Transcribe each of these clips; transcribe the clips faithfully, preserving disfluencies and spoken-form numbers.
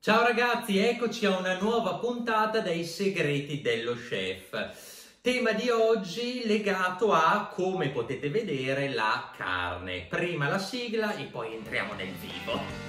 Ciao ragazzi, eccoci a una nuova puntata dei segreti dello chef. Tema di oggi legato a, come potete vedere, la carne. Prima la sigla e poi entriamo nel vivo.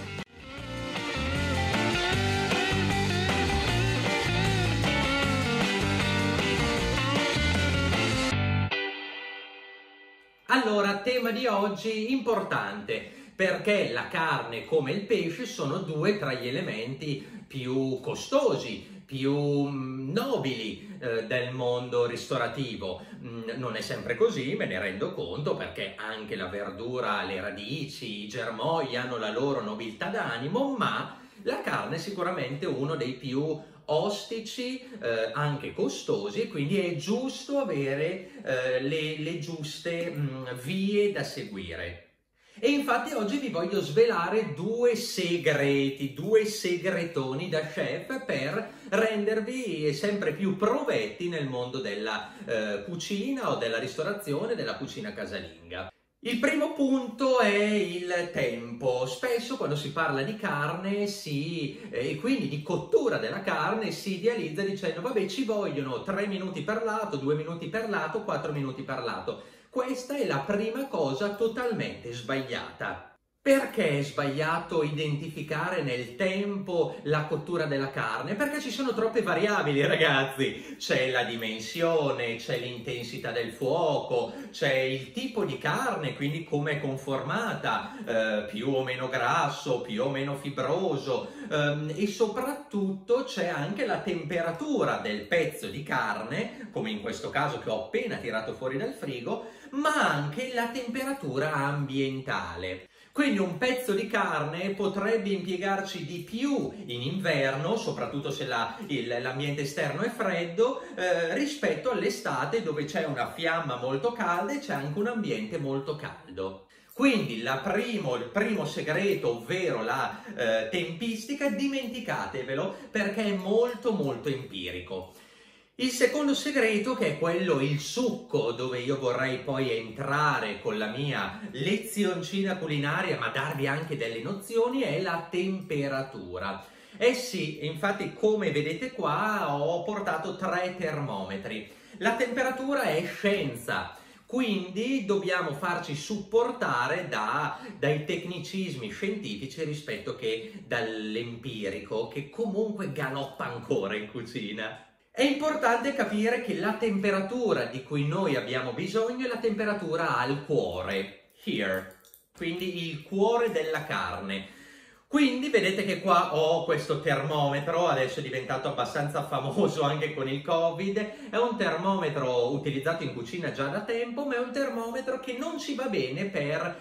Allora, tema di oggi importante, perché la carne come il pesce sono due tra gli elementi più costosi, più mm, nobili eh, del mondo ristorativo. Mm, non è sempre così, me ne rendo conto, perché anche la verdura, le radici, i germogli hanno la loro nobiltà d'animo, ma la carne è sicuramente uno dei più ostici, eh, anche costosi, e quindi è giusto avere eh, le, le giuste mh, vie da seguire. E infatti oggi vi voglio svelare due segreti, due segretoni da chef per rendervi sempre più provetti nel mondo della eh, cucina o della ristorazione, della cucina casalinga. Il primo punto è il tempo. Spesso quando si parla di carne si, eh, e quindi di cottura della carne, si idealizza dicendo vabbè, ci vogliono tre minuti per lato, due minuti per lato, quattro minuti per lato. Questa è la prima cosa totalmente sbagliata. Perché è sbagliato identificare nel tempo la cottura della carne? Perché ci sono troppe variabili, ragazzi. C'è la dimensione, c'è l'intensità del fuoco, c'è il tipo di carne, quindi come è conformata, eh, più o meno grasso, più o meno fibroso, ehm, e soprattutto c'è anche la temperatura del pezzo di carne, come in questo caso che ho appena tirato fuori dal frigo, ma anche la temperatura ambientale. Quindi un pezzo di carne potrebbe impiegarci di più in inverno, soprattutto se l'ambiente esterno è freddo, eh, rispetto all'estate dove c'è una fiamma molto calda e c'è anche un ambiente molto caldo. Quindi la primo, il primo segreto, ovvero la eh, tempistica, dimenticatevelo perché è molto molto empirico. Il secondo segreto, che è quello, il succo, dove io vorrei poi entrare con la mia lezioncina culinaria, ma darvi anche delle nozioni, è la temperatura. Eh sì, infatti come vedete qua ho portato tre termometri. La temperatura è scienza. Quindi dobbiamo farci supportare da, dai tecnicismi scientifici rispetto che dall'empirico, che comunque galoppa ancora in cucina. È importante capire che la temperatura di cui noi abbiamo bisogno è la temperatura al cuore, here, quindi il cuore della carne. Quindi vedete che qua ho questo termometro, adesso è diventato abbastanza famoso anche con il Covid, è un termometro utilizzato in cucina già da tempo, ma è un termometro che non ci va bene per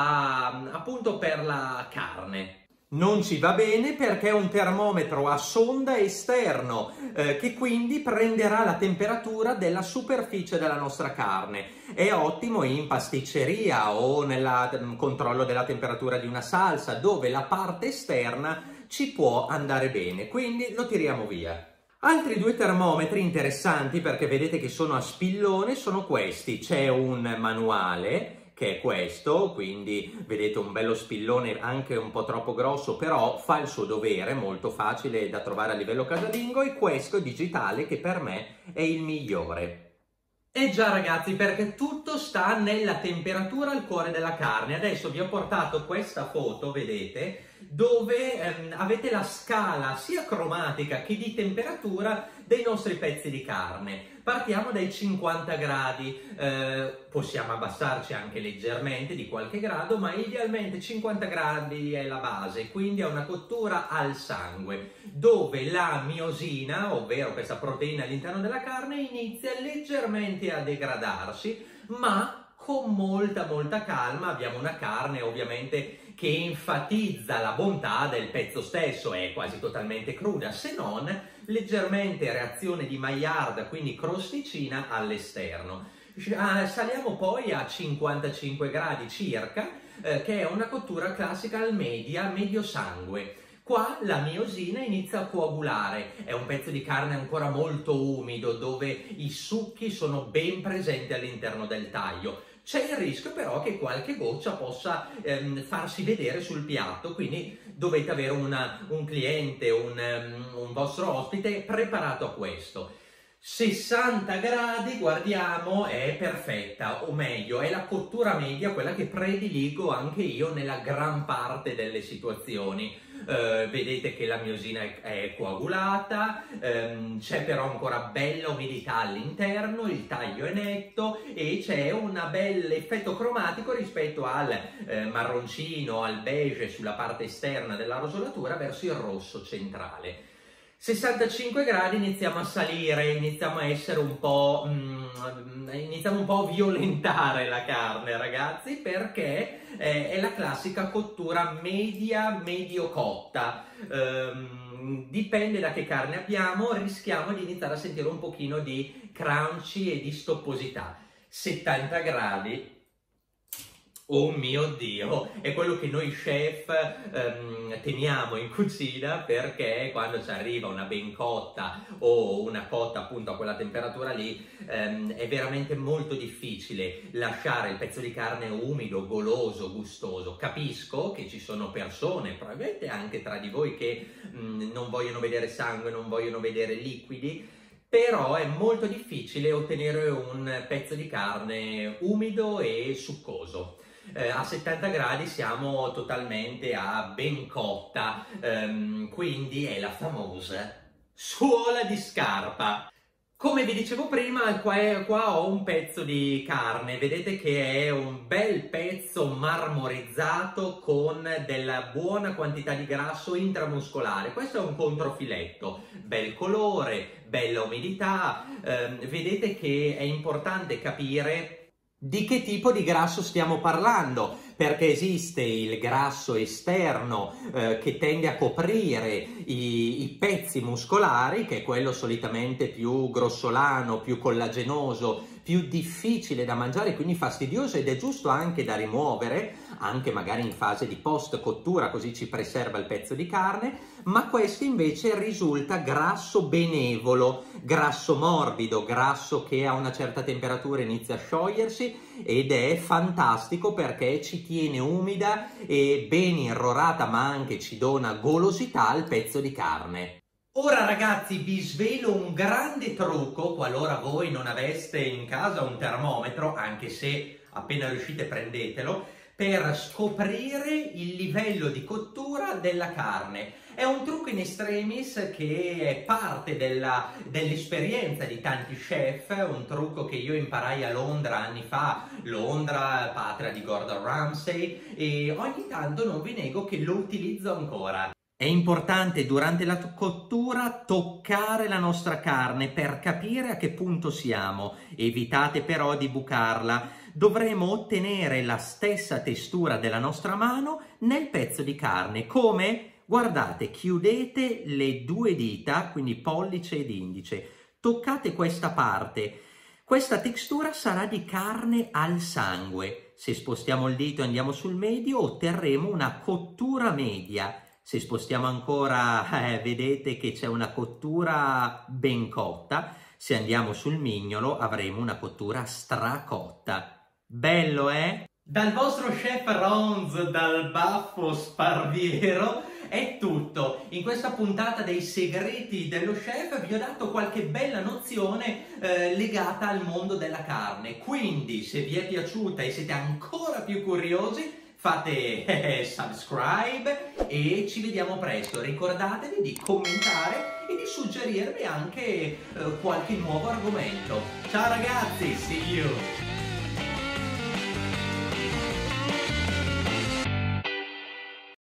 la, appunto per la carne. Non ci va bene perché è un termometro a sonda esterno, eh, che quindi prenderà la temperatura della superficie della nostra carne. È ottimo in pasticceria o nel controllo della temperatura di una salsa, dove la parte esterna ci può andare bene, quindi lo tiriamo via. Altri due termometri interessanti, perché vedete che sono a spillone, sono questi. C'è un manuale, che è questo, quindi vedete un bello spillone anche un po' troppo grosso, però fa il suo dovere, molto facile da trovare a livello casalingo, e questo digitale che per me è il migliore. E già ragazzi, perché tutto sta nella temperatura al cuore della carne. Adesso vi ho portato questa foto, vedete, dove ehm, avete la scala sia cromatica che di temperatura dei nostri pezzi di carne. Partiamo dai cinquanta gradi, eh, possiamo abbassarci anche leggermente di qualche grado, ma idealmente cinquanta gradi è la base, quindi è una cottura al sangue, dove la miosina, ovvero questa proteina all'interno della carne, inizia leggermente a degradarsi, ma con molta molta calma. Abbiamo una carne ovviamente che enfatizza la bontà del pezzo stesso, è quasi totalmente cruda, se non leggermente reazione di Maillard, quindi crosticina all'esterno. Saliamo poi a cinquantacinque gradi circa, eh, che è una cottura classica al media, medio sangue. Qua la miosina inizia a coagulare, è un pezzo di carne ancora molto umido, dove i succhi sono ben presenti all'interno del taglio. c'è il rischio però che qualche goccia possa ehm, farsi vedere sul piatto, quindi dovete avere una, un cliente, un, um, un vostro ospite preparato a questo. sessanta gradi, guardiamo, è perfetta, o meglio, è la cottura media, quella che prediligo anche io nella gran parte delle situazioni. Uh, vedete che la miosina è, è coagulata, um, c'è però ancora bella umidità all'interno, il taglio è netto e c'è un bel effetto cromatico rispetto al uh, marroncino, al beige sulla parte esterna della rosolatura verso il rosso centrale. sessantacinque gradi, iniziamo a salire, iniziamo a essere un po', mm, iniziamo un po' a violentare la carne, ragazzi, perché eh, è la classica cottura media, medio cotta. Um, dipende da che carne abbiamo, rischiamo di iniziare a sentire un pochino di crunchy e di stopposità. settanta gradi. Oh mio Dio, è quello che noi chef ehm, teniamo in cucina, perché quando ci arriva una ben cotta o una cotta appunto a quella temperatura lì ehm, è veramente molto difficile lasciare il pezzo di carne umido, goloso, gustoso. Capisco che ci sono persone, probabilmente anche tra di voi, che mh, non vogliono vedere sangue, non vogliono vedere liquidi, però è molto difficile ottenere un pezzo di carne umido e succoso. Eh, a settanta gradi siamo totalmente a ben cotta, ehm, quindi è la famosa suola di scarpa. Come vi dicevo prima, qua, è, qua ho un pezzo di carne, vedete che è un bel pezzo marmorizzato con della buona quantità di grasso intramuscolare. Questo è un controfiletto, bel colore, bella umidità, ehm, vedete che è importante capire di che tipo di grasso stiamo parlando, perché esiste il grasso esterno eh, che tende a coprire i, i pezzi muscolari, che è quello solitamente più grossolano, più collagenoso, più difficile da mangiare, quindi fastidioso, ed è giusto anche da rimuovere, anche magari in fase di post cottura, così ci preserva il pezzo di carne. Ma questo invece risulta grasso benevolo, grasso morbido, grasso che a una certa temperatura inizia a sciogliersi, ed è fantastico perché ci tiene umida e ben irrorata, ma anche ci dona golosità al pezzo di carne. Ora ragazzi, vi svelo un grande trucco, qualora voi non aveste in casa un termometro, anche se appena riuscite prendetelo, per scoprire il livello di cottura della carne. È un trucco in extremis che è parte della, dell'esperienza di tanti chef, un trucco che io imparai a Londra anni fa, Londra, patria di Gordon Ramsay, e ogni tanto non vi nego che lo utilizzo ancora. È importante durante la cottura toccare la nostra carne per capire a che punto siamo, evitate però di bucarla. Dovremo ottenere la stessa textura della nostra mano nel pezzo di carne. Come? Guardate, chiudete le due dita, quindi pollice ed indice, toccate questa parte. Questa textura sarà di carne al sangue. Se spostiamo il dito e andiamo sul medio, otterremo una cottura media. Se spostiamo ancora, eh, vedete che c'è una cottura ben cotta. Se andiamo sul mignolo, avremo una cottura stracotta. Bello, eh? Dal vostro chef Ronz, dal baffo Sparviero, è tutto. In questa puntata dei segreti dello chef vi ho dato qualche bella nozione eh, legata al mondo della carne. Quindi, se vi è piaciuta e siete ancora più curiosi, fate eh, subscribe e ci vediamo presto. Ricordatevi di commentare e di suggerirmi anche eh, qualche nuovo argomento. Ciao ragazzi, see you!